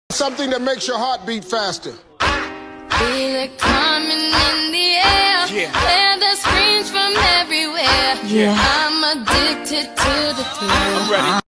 Something that makes your heart beat faster. Feel it coming in the air. Yeah. Hear the screams from everywhere. Yeah. I'm addicted to the thrill. I'm ready.